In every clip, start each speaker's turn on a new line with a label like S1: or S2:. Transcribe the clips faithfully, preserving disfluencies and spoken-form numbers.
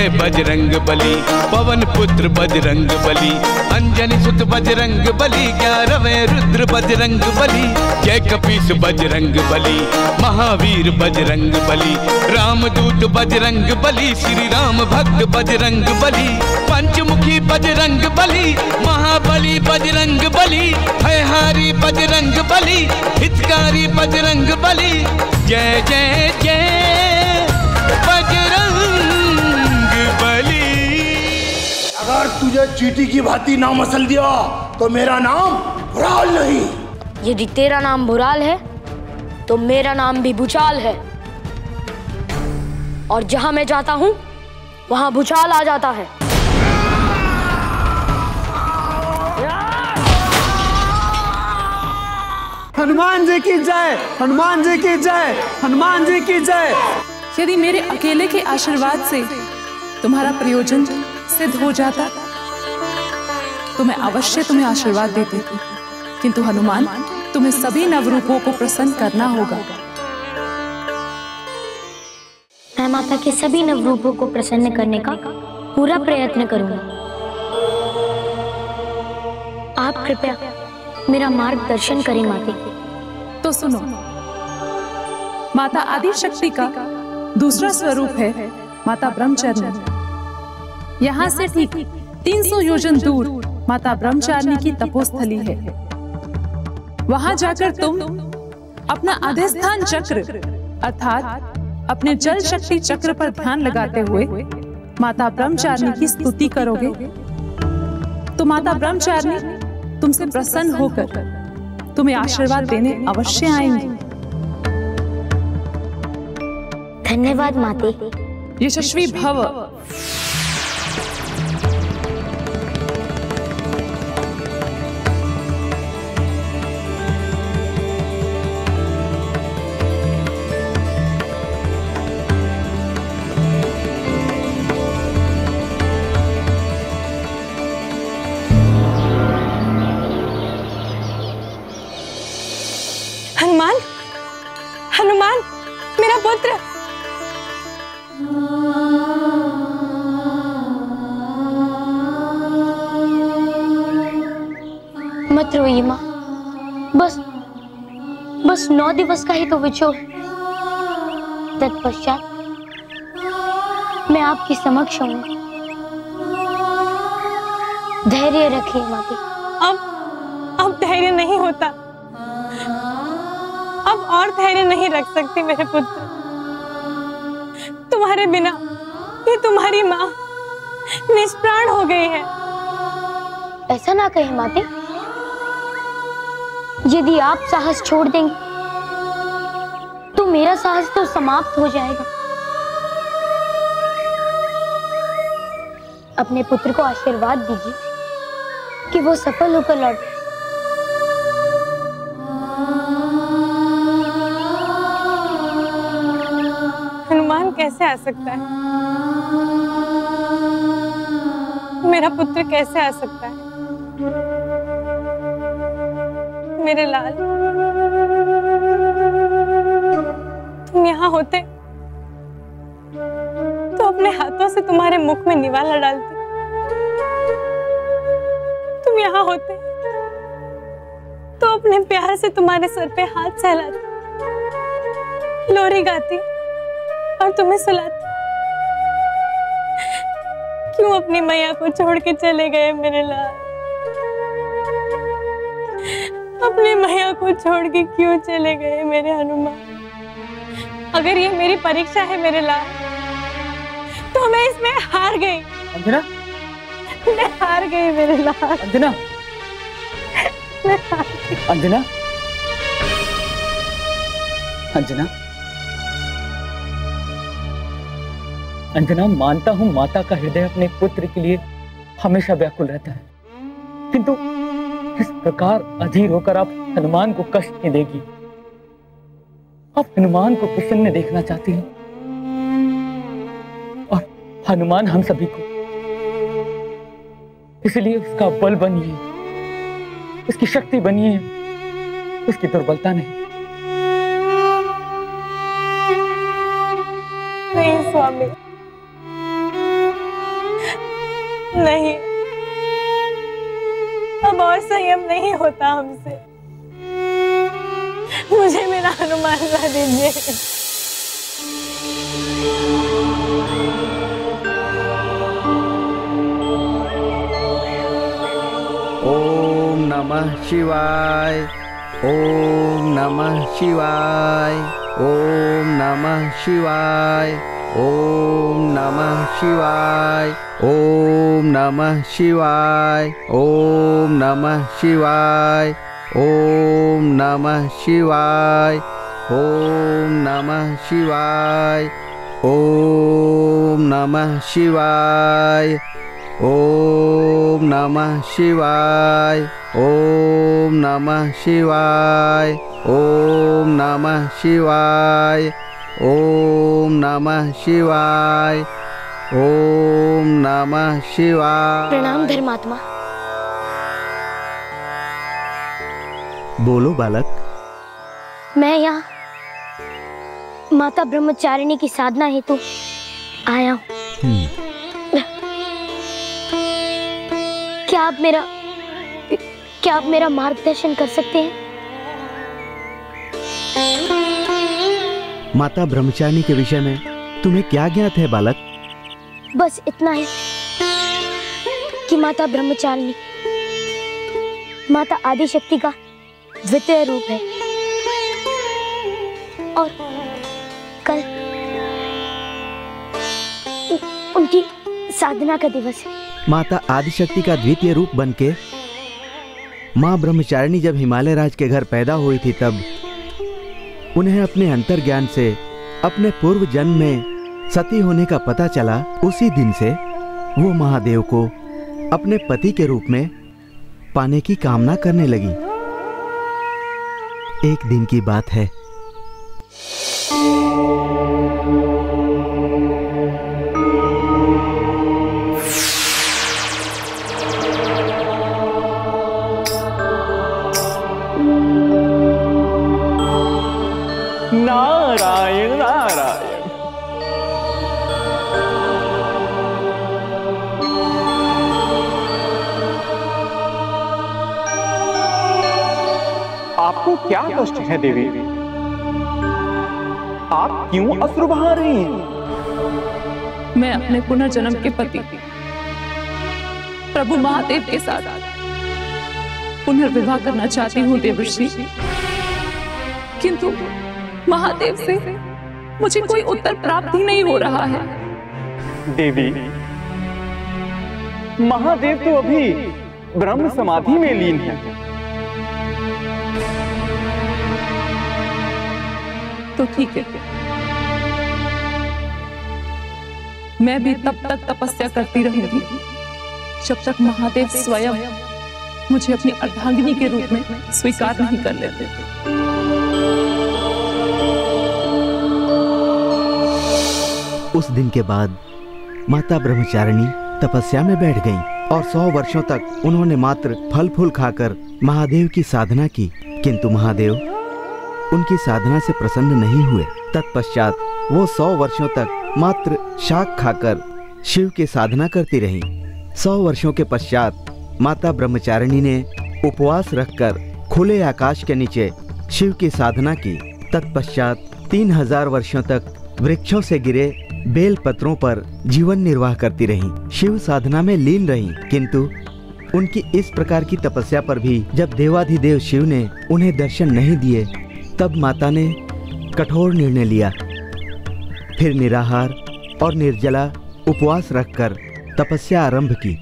S1: बजरंग बली, पवन पुत्र बजरंग बली, अंजनी सुत बजरंग बली, ग्यारहवें रुद्र बजरंग बली, जय कपीस बजरंग बली, महावीर बजरंग बली, रामदूत बजरंग बली, श्री राम भक्त बजरंग बली, पंचमुखी बजरंग बली, महाबली बजरंग बली, भयहारी बजरंग बली, हितकारी बजरंग बली, जय जय जय बजरंग बली।
S2: अगर तुझे चींटी की भांति नाम मसल दिया तो मेरा नाम भुराल नहीं।
S3: यदि तेरा नाम भुराल है तो मेरा नाम भी भूचाल है, और जहां मैं जाता हूं वहां भूचाल आ जाता है।
S4: हनुमान जी की जय, हनुमान जी की जय, हनुमान जी की जय।
S5: यदि मेरे अकेले के आशीर्वाद से तुम्हारा प्रयोजन सिद्ध हो जाता तो मैं अवश्य तुम्हें आशीर्वाद देती थी, किंतु हनुमान तुम्हें सभी नवरूपों को प्रसन्न करना होगा।
S3: मैं माता के सभी नवरूपों को प्रसन्न करने का पूरा प्रयत्न करूंगा। आप कृपया मेरा मार्गदर्शन करें माता।
S5: तो सुनो, माता आदि शक्ति का दूसरा स्वरूप है माता ब्रह्मचारिणी। यहाँ से ठीक तीन सौ योजन दूर माता ब्रह्मचारिणी की तपोस्थली है। वहां जाकर तुम अपना अधिष्ठान चक्र अर्थात अपने जल शक्ति चक्र पर ध्यान लगाते हुए माता ब्रह्मचारिणी की स्तुति करोगे तो माता ब्रह्मचारिणी तुमसे प्रसन्न होकर तुम्हें आशीर्वाद देने अवश्य आएंगी।
S3: धन्यवाद माते।
S5: यशस्वी भव।
S6: हनुमान, हनुमान, मेरा पुत्र।
S3: मत रोइए माँ, बस बस नौ दिवस का ही तो विछोड़। तत्पश्चात मैं आपके समक्ष हूँ। धैर्य रखिए माते।
S6: अब अब धैर्य नहीं होता, अब और धैर्य नहीं रख सकती मेरे पुत्र। तुम्हारे बिना ये तुम्हारी माँ निष्प्राण हो गई है।
S3: ऐसा ना कहे माते, यदि आप साहस छोड़ देंगे तो मेरा साहस तो समाप्त हो जाएगा। अपने पुत्र को आशीर्वाद दीजिए कि वो सफल होकर लौटे।
S6: हनुमान कैसे आ सकता है? मेरा पुत्र कैसे आ सकता है? मेरे लाल, तुम यहाँ होते तो अपने हाथों से तुम्हारे मुख में निवाला डालती। तुम यहाँ होते तो अपने प्यार से तुम्हारे सर पे हाथ सहलाती, लोरी गाती और तुम्हें सुलाती। क्यों अपनी मैया को छोड़ के चले गए मेरे लाल? अपनी मैया को छोड़ के क्यों चले गए मेरे हनुमान? अगर ये मेरी परीक्षा है मेरे लाल, तो मैं इसमें हार गई।
S4: अंजना,
S6: मैं हार गई मेरे लाल।
S4: अंजना,
S6: मैं हार गई।
S4: अंजना, अंजना, अंजना, मानता हूं माता का हृदय अपने पुत्र के लिए हमेशा व्याकुल रहता है, किंतु इस प्रकार अधीर होकर आप हनुमान को कष्ट नहीं देगी। आप हनुमान को प्रसन्न देखना चाहती हैं, और हनुमान हम सभी को, इसलिए उसका बल बनिए, उसकी शक्ति बनिए, उसकी दुर्बलता नहीं।
S6: नहीं स्वामी, नहीं, अब और संयम नहीं होता हमसे। मुझे मेरा हनुमान ला दीजिए।
S7: ओम नमः शिवाय, ओम नमः शिवाय, ओम नमः शिवाय, ओम नमः शिवाय, ओम नमः शिवाय, ओम नमः शिवाय, ओम नमः शिवाय, ओम नमः शिवाय, ओम नमः शिवाय, ओम नमः शिवाय, ओम नमः शिवाय, ओम नमः शिवाय, ओम नमः शिवाय, ओम नमः शिवाय।
S3: प्रणाम धर्मात्मा।
S7: बोलो बालक।
S3: मैं यहाँ माता ब्रह्मचारिणी की साधना हेतु आया हूँ। क्या आप मेरा क्या आप मेरा मार्गदर्शन कर सकते हैं?
S7: माता ब्रह्मचारिणी के विषय में तुम्हें क्या ज्ञात है बालक?
S3: बस इतना है कि माता ब्रह्मचारिणी माता आदिशक्ति का द्वितीय रूप है और कल उनकी साधना का दिवस है।
S7: माता आदिशक्ति का द्वितीय रूप बनके माँ ब्रह्मचारिणी जब हिमालय राज के घर पैदा हुई थी, तब उन्हें अपने अंतर्ज्ञान से अपने पूर्व जन्म में सती होने का पता चला। उसी दिन से वो महादेव को अपने पति के रूप में पाने की कामना करने लगी। एक दिन की बात है।
S4: नारायण नारायण।
S8: आपको क्या कष्ट है देवी? आप क्यों अश्रु बहा रही हैं?
S5: मैं अपने पुनर्जन्म के पति प्रभु महादेव के साथ पुनर्विवाह करना चाहती हूँ देवर्षि, किंतु महादेव से मुझे कोई उत्तर प्राप्त ही नहीं हो रहा है।
S8: देवी, महादेव तो अभी ब्रह्म समाधि में लीन है।
S5: तो ठीक है, मैं भी तब तक तपस्या करती रहूंगी जब तक महादेव स्वयं मुझे अपनी अर्धांगिनी के रूप में स्वीकार नहीं कर लेते।
S7: उस दिन के बाद माता ब्रह्मचारिणी तपस्या में बैठ गईं और सौ वर्षों तक उन्होंने मात्र फल फूल खाकर महादेव की साधना की, किंतु महादेव उनकी साधना से प्रसन्न नहीं हुए। तत्पश्चात वो सौ वर्षों तक मात्र शाक खाकर शिव की साधना करती रहीं। सौ वर्षों के पश्चात माता ब्रह्मचारिणी ने उपवास रखकर खुले आकाश के नीचे शिव की साधना की। तत्पश्चात तीन हजार वर्षों तक वृक्षों से गिरे बेल पत्रों पर जीवन निर्वाह करती रहीं, शिव साधना में लीन रहीं। किंतु उनकी इस प्रकार की तपस्या पर भी जब देवाधिदेव शिव ने उन्हें दर्शन नहीं दिए, तब माता ने कठोर निर्णय लिया। फिर निराहार और निर्जला उपवास रखकर तपस्या आरंभ की।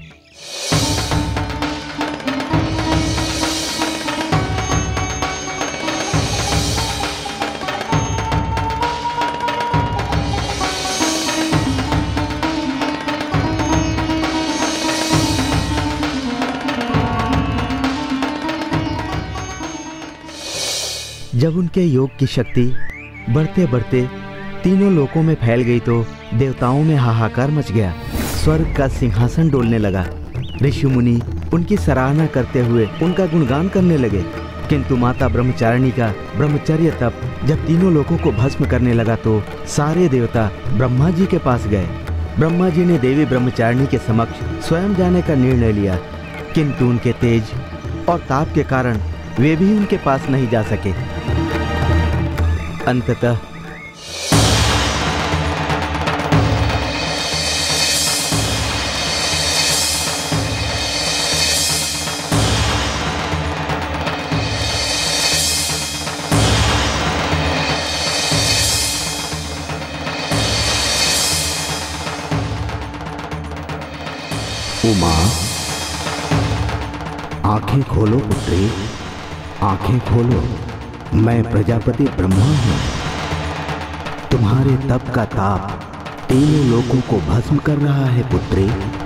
S7: जब उनके योग की शक्ति बढ़ते बढ़ते तीनों लोकों में फैल गई तो देवताओं में हाहाकार मच गया। स्वर्ग का सिंहासन डोलने लगा। ऋषि मुनि उनकी सराहना करते हुए उनका गुणगान करने लगे। किंतु माता ब्रह्मचारिणी का ब्रह्मचर्य तप जब तीनों लोकों को भस्म करने लगा तो सारे देवता ब्रह्मा जी के पास गए। ब्रह्मा जी ने देवी ब्रह्मचारिणी के समक्ष स्वयं जाने का निर्णय लिया, किंतु उनके तेज और ताप के कारण वे भी उनके पास नहीं जा सके। अंततः
S2: उमा, आंखें खोलो पुत्री, आंखें खोलो। मैं प्रजापति ब्रह्मा हूं। तुम्हारे तप का ताप तीनों लोकों को भस्म कर रहा है पुत्री।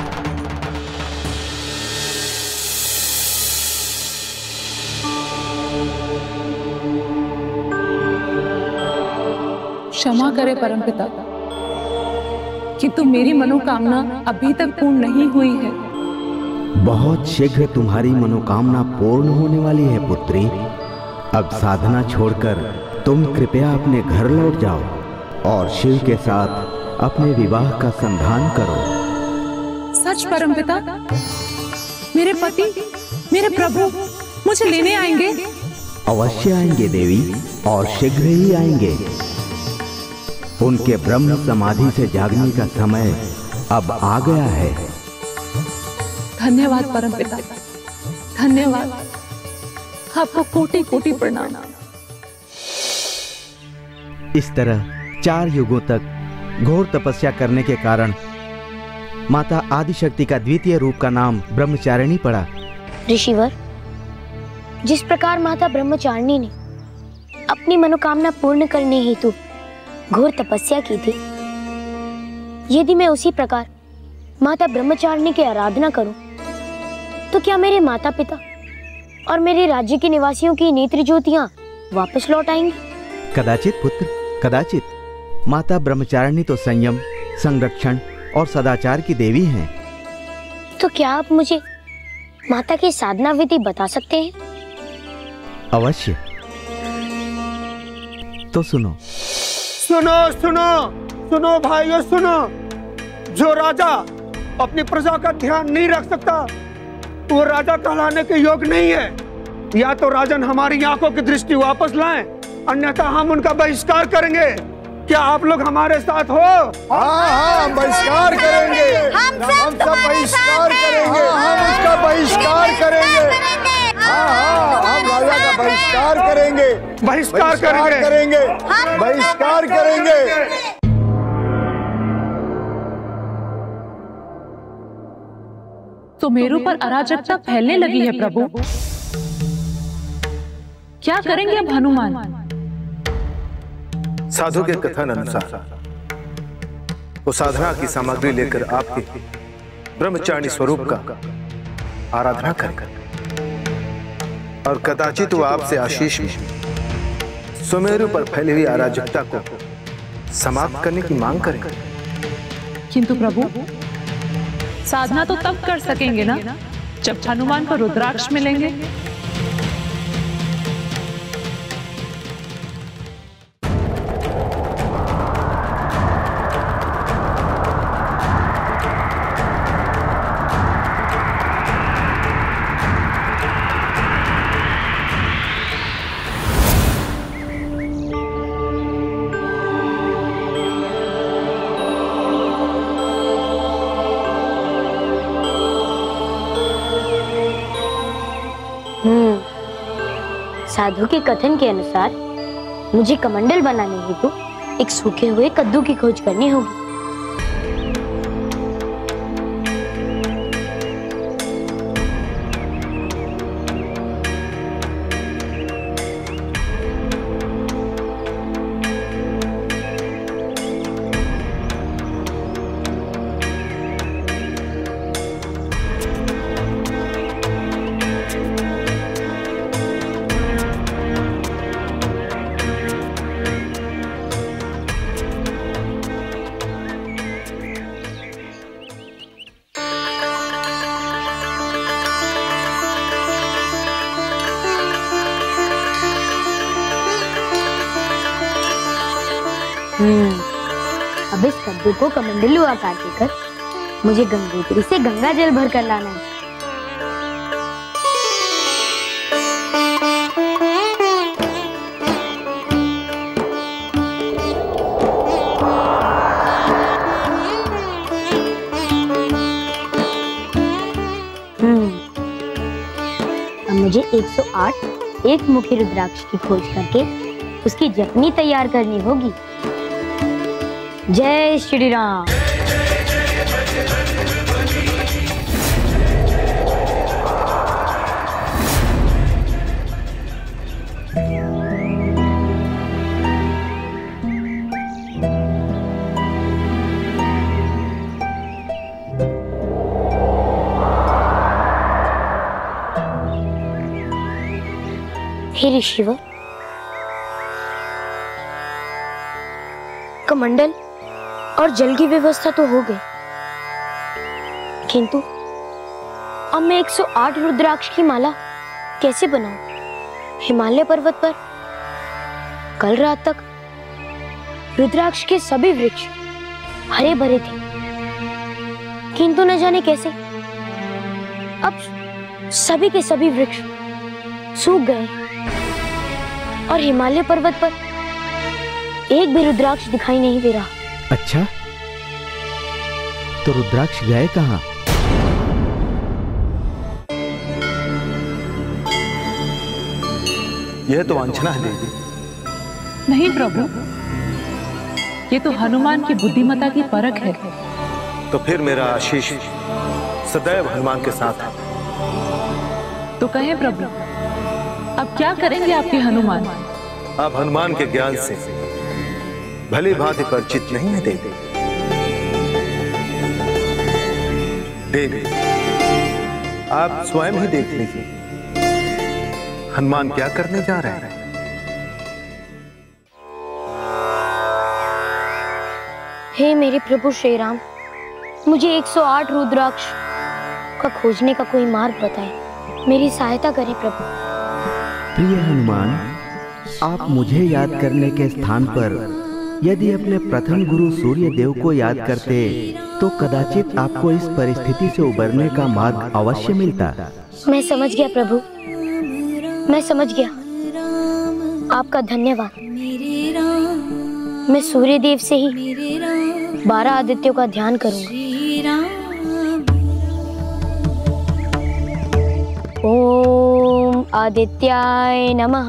S5: क्षमा करे परमपिता, किंतु मेरी मनोकामना अभी तक पूर्ण नहीं हुई है।
S2: बहुत शीघ्र तुम्हारी मनोकामना पूर्ण होने वाली है पुत्री। अब साधना छोड़कर तुम कृपया अपने घर लौट जाओ और शिव के साथ अपने विवाह का संधान करो।
S5: सच परमपिता, मेरे पति, मेरे प्रभु मुझे लेने आएंगे?
S2: अवश्य आएंगे देवी, और शीघ्र ही आएंगे। उनके ब्रह्म समाधि से जागने का समय अब आ गया है।
S5: धन्यवाद परमपिता, धन्यवाद। आपको कोटि कोटि प्रणाम।
S7: इस तरह चार युगों तक घोर तपस्या करने के कारण माता आदिशक्ति का द्वितीय रूप का नाम ब्रह्मचारिणी पड़ा।
S3: ऋषिवर, जिस प्रकार माता ब्रह्मचारिणी ने अपनी मनोकामना पूर्ण करने हेतु घोर तपस्या की थी, यदि मैं उसी प्रकार माता ब्रह्मचारिणी की आराधना करूं, तो क्या मेरे माता पिता और मेरे राज्य के निवासियों की नेत्र ज्योतियां वापस लौट आएंगी?
S7: कदाचित पुत्र, कदाचित। माता ब्रह्मचारिणी तो संयम, संरक्षण और सदाचार की देवी हैं।
S3: तो क्या आप मुझे माता की साधना विधि बता सकते हैं?
S7: अवश्य। तो सुनो
S8: सुनो सुनो सुनो भाइयों सुनो। जो राजा अपनी प्रजा का ध्यान नहीं रख सकता, वो राजा कहलाने के योग्य नहीं है। या तो राजन हमारी आंखों की दृष्टि वापस लाएं, अन्यथा हम उनका बहिष्कार करेंगे। क्या आप लोग हमारे साथ हो?
S9: हाँ हाँ, हम बहिष्कार करेंगे। हम सब बहिष्कार करेंगे। हम उसका बहिष्कार करेंगे। हाँ हाँ, हम राजा का बहिष्कार करेंगे।
S8: बहिष्कार करेंगे।
S9: बहिष्कार करेंगे।
S5: तो मेरे ऊपर अराजकता फैलने लगी है प्रभु। क्या करेंगे अब हनुमान?
S10: साधु के कथन अनुसार वो साधना की सामग्री लेकर आपके ब्रह्मचारिणी स्वरूप का आराधना करें, और कदाचित वो आपसे आशीष में सुमेरु पर फैली हुई अराजकता को समाप्त करने की मांग करें।
S5: किंतु प्रभु, साधना तो तब कर सकेंगे ना जब हनुमान को रुद्राक्ष मिलेंगे।
S3: साधु के कथन के अनुसार मुझे कमंडल बनाने हेतु एक सूखे हुए कद्दू की खोज करनी होगी। अब इस कद्दू को कमंडलू आकार देकर मुझे गंगोत्री से गंगा जल भर कर लाना है। हम्म, अब मुझे एक सौ आठ एक मुखी रुद्राक्ष की खोज करके उसकी जपनी तैयार करनी होगी। जय श्री राम। हे ऋषिवर, कमंडल और जल की व्यवस्था तो हो गई, किंतु अब मैं एक सौ आठ रुद्राक्ष की माला कैसे बनाऊं? हिमालय पर्वत पर कल रात तक रुद्राक्ष के सभी वृक्ष हरे भरे थे, किंतु न जाने कैसे अब सभी के सभी वृक्ष सूख गए और हिमालय पर्वत पर एक भी रुद्राक्ष दिखाई नहीं दे रहा।
S7: अच्छा, तो रुद्राक्ष गए कहाँ?
S10: यह तो वांछना है देवी।
S5: नहीं प्रभु, ये तो हनुमान की बुद्धिमत्ता की परख है।
S10: तो फिर मेरा आशीष सदैव हनुमान के साथ है।
S5: तो कहें प्रभु, अब क्या करेंगे आपके हनुमान?
S10: आप हनुमान के ज्ञान से भली भांति परिचित नहीं है देवी। देवी, आप स्वयं ही देख लीजिए हनुमान क्या करने जा रहे हैं।
S3: हे मेरे प्रभु श्री राम, मुझे एक सौ आठ रुद्राक्ष का खोजने का कोई मार्ग बताएं। मेरी सहायता करें प्रभु।
S7: प्रिय हनुमान, आप मुझे याद करने के स्थान पर यदि अपने प्रथम गुरु सूर्य देव को याद करते तो कदाचित आपको इस परिस्थिति से उबरने का मार्ग अवश्य मिलता।
S3: मैं समझ गया प्रभु, मैं समझ गया। आपका धन्यवाद। मैं सूर्य देव से ही बारह आदित्यों का ध्यान करूंगा। ओम आदित्याय नमः।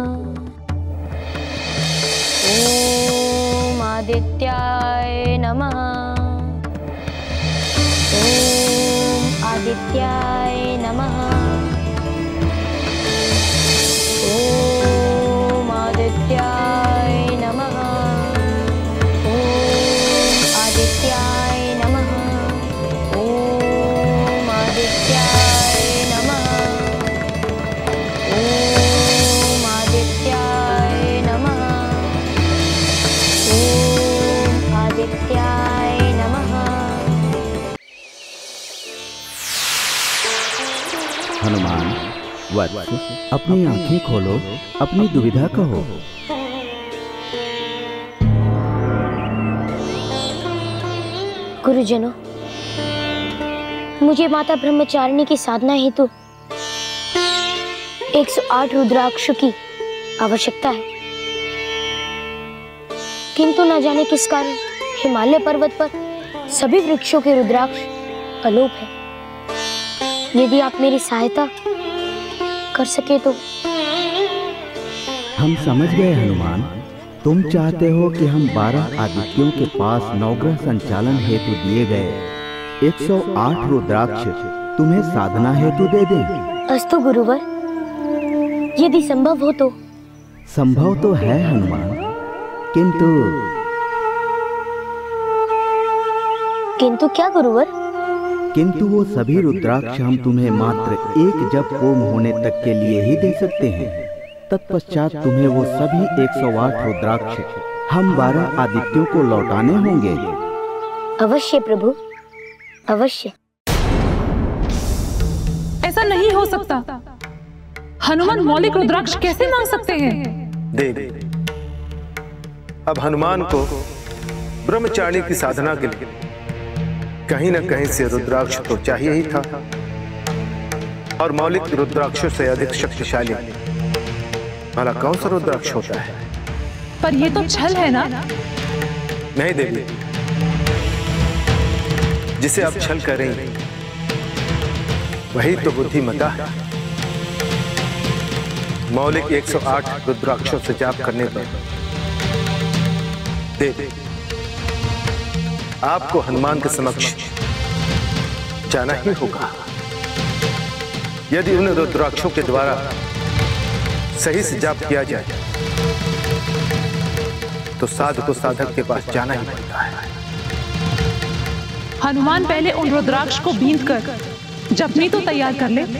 S3: ओम आदित्याय नमः। ओम आदित्याय नमः। ओम आदित्याय नमः। ओम आदित्याय नमः। ओम आदित्याय नमः। ओम आदित्याय नमः। ओम आदित्याय नमः।
S2: हनुमान वत्स, अपनी आंखें खोलो, अपनी दुविधा कहो।
S3: गुरुजनों, मुझे माता ब्रह्मचारिणी की साधना हेतु एक सौ आठ रुद्राक्ष की आवश्यकता है, किंतु न जाने किस कारण हिमालय पर्वत पर सभी वृक्षों के रुद्राक्ष अलोप है। यदि आप मेरी सहायता कर सके तो।
S2: हम समझ गए हनुमान, तुम चाहते हो कि हम बारह आदित्यों के पास नवग्रह संचालन हेतु दिए गए एक सौ आठ रुद्राक्ष तुम्हें साधना हेतु दे दें।
S3: अस्तु गुरुवर, यदि संभव हो तो।
S2: संभव तो है हनुमान, किंतु
S3: किंतु क्या गुरुवर?
S2: किंतु वो सभी रुद्राक्ष हम तुम्हें मात्र एक जप होम होने तक के लिए ही दे सकते हैं। तत्पश्चात तुम्हें वो सभी एक सौ आठ रुद्राक्ष हम बारह आदित्यों को लौटाने होंगे।
S3: अवश्य प्रभु, अवश्य।
S5: ऐसा नहीं हो सकता। हनुमान मौलिक रुद्राक्ष कैसे मांग सकते हैं?
S10: देवी, अब हनुमान को ब्रह्मचारिणी की साधना के लिए कहीं ना कहीं से रुद्राक्ष तो चाहिए ही था, और मौलिक रुद्राक्षों से अधिक शक्तिशाली भला कौन सा रुद्राक्ष होता है?
S5: पर ये तो छल है ना?
S10: नहीं देवी, जिसे आप छल कर रही हैं वही तो बुद्धिमता है। मौलिक एक सौ आठ रुद्राक्षों से जाप करने पर देवी आपको हनुमान के समक्ष जाना ही होगा। यदि उन रुद्राक्षों के द्वारा सही से जाप किया जाए तो साधक को साधक के पास जाना ही पड़ता है।
S5: हनुमान पहले उन रुद्राक्ष को बींध कर जपनी तो तैयार कर ले।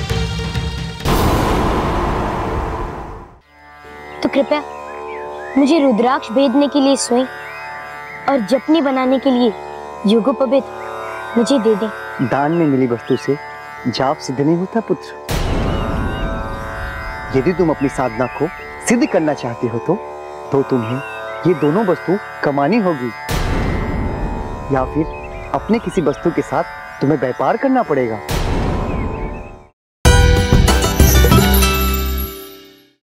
S3: तो कृपया मुझे रुद्राक्ष भेदने के लिए स्वयं और जपनी बनाने के लिए योगोपवीत मुझे दे दें।
S11: दान में मिली वस्तु से जाप सिद्ध नहीं होता पुत्र। यदि तुम अपनी साधना को सिद्ध करना चाहते हो तो तो तुम्हें ये दोनों वस्तु कमानी होगी, या फिर अपने किसी वस्तु के साथ तुम्हें व्यापार करना पड़ेगा।